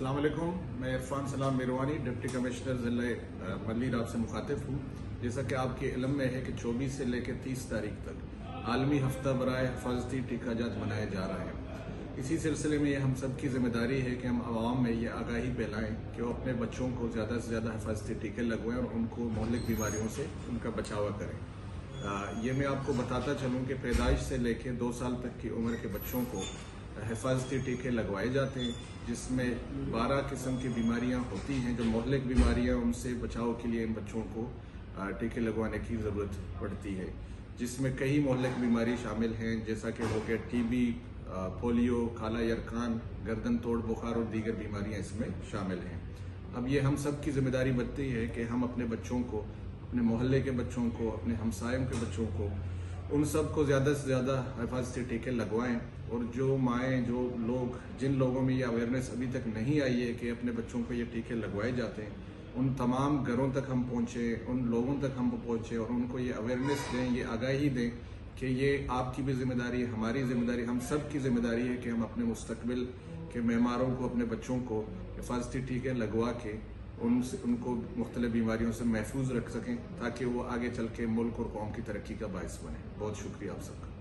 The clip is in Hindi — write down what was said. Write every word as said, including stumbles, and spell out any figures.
अस्सलाम वालेकुम। मैं इरफान सलाम मीरवानी डिप्टी कमिश्नर ज़िला मल्लीर आपसे मुखातिब हूँ। जैसा कि आपके इल्म में है कि चौबीस से लेकर तीस तारीख तक आलमी हफ्ता बराए हिफाजती टीकाजात मनाया जा रहा है। इसी सिलसिले में ये हम सब की जिम्मेदारी है कि हम आवाम में ये आगाही फैलाएँ कि वो अपने बच्चों को ज़्यादा से ज़्यादा हिफाजती टीके लगवाएँ और उनको मोहल्लिक बीमारियों से उनका बचाव करें। आ, ये मैं आपको बताता चलूँ कि पैदाइश से लेकर दो साल तक की उम्र के बच्चों को हिफाजती टीके लगवाए जाते हैं, जिसमें बारह किस्म की बीमारियां होती हैं जो मोहल्लिक बीमारियां, उनसे बचाव के लिए इन बच्चों को टीके लगवाने की ज़रूरत पड़ती है, जिसमें कई मोहल्लिक बीमारी शामिल हैं, जैसा कि हो गया टीबी, पोलियो, काला यरकान, गर्दन तोड़ बुखार और दीगर बीमारियां इसमें शामिल हैं। अब ये हम सब की जिम्मेदारी बनती है कि हम अपने बच्चों को, अपने मोहल्ले के बच्चों को, अपने हमसायों के बच्चों को, उन सब को ज़्यादा से ज़्यादा हिफाजती टीके लगवाएं। और जो माएँ, जो लोग, जिन लोगों में ये अवेयरनेस अभी तक नहीं आई है कि अपने बच्चों को ये टीके लगवाए जाते हैं, उन तमाम घरों तक हम पहुँचे, उन लोगों तक हम पहुँचे और उनको ये अवेयरनेस दें, ये आगाही दें कि ये आपकी भी जिम्मेदारी है, हमारी जिम्मेदारी, हम सब की जिम्मेदारी है कि हम अपने मुस्तकबिल के मेहमारों को, अपने बच्चों को हिफाजती टीके लगवा के उनसे उनको मुख्तलिफ बीमारियों से महफूज रख सकें, ताकि वो आगे चल के मुल्क और कौम की तरक्की का बायस बने। बहुत शुक्रिया आप सबका।